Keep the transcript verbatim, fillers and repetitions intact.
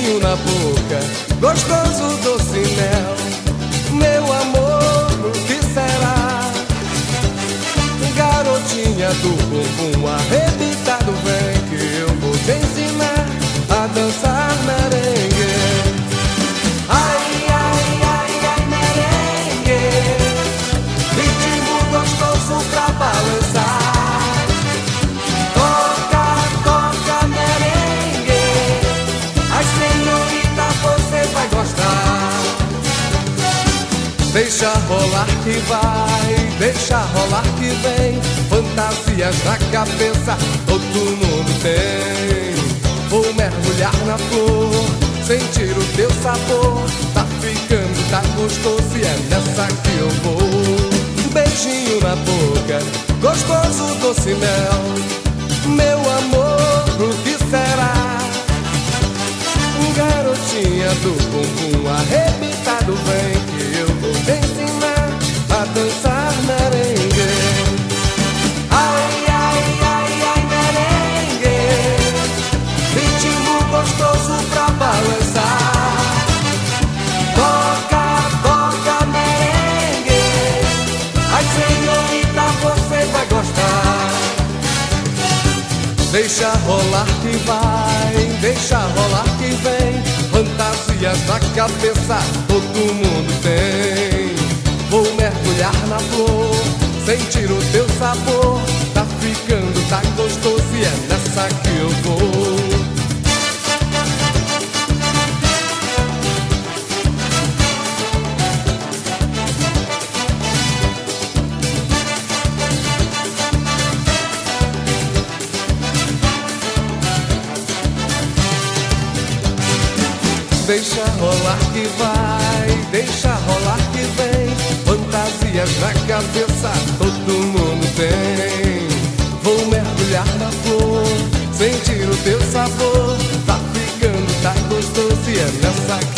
beijinho na boca, gostoso doce mel. Meu amor, o que será? Garotinha do bumbum arrebitado, vem que eu vou te ensinar a dançar merengue. Ai, ai, ai, ai, merengue, ritmo gostoso pra balançar. Toca, toca merengue, ai senhorita, você vai gostar. Deixa rolar que vai, deixa rolar que vem. Fantasias na cabeça todo mundo tem. Vou mergulhar na flor, sentir o teu sabor. Tá ficando, tá gostoso e é nessa que eu vou. Beijinho na boca, gostoso doce mel. Meu amor, o que será? Garotinha do bumbum arrebitado, vem que eu vou te ensinar a dançar merengue. Ai, ai, ai, ai, merengue, ritmo gostoso pra balançar. Toca, toca merengue, ai senhorita, você vai gostar. Deixa rolar que vai, deixa rolar que vem. Fantasias na cabeça todo mundo tem. Vou mergulhar na flor, sentir o teu sabor. Tá ficando, tá gostoso e é nessa que eu vou. Deixa rolar que vai, deixa rolar que vem. Fantasias na cabeça todo mundo tem. Vou mergulhar na flor, sentir o teu sabor. Tá ficando, tá gostoso e é nessa que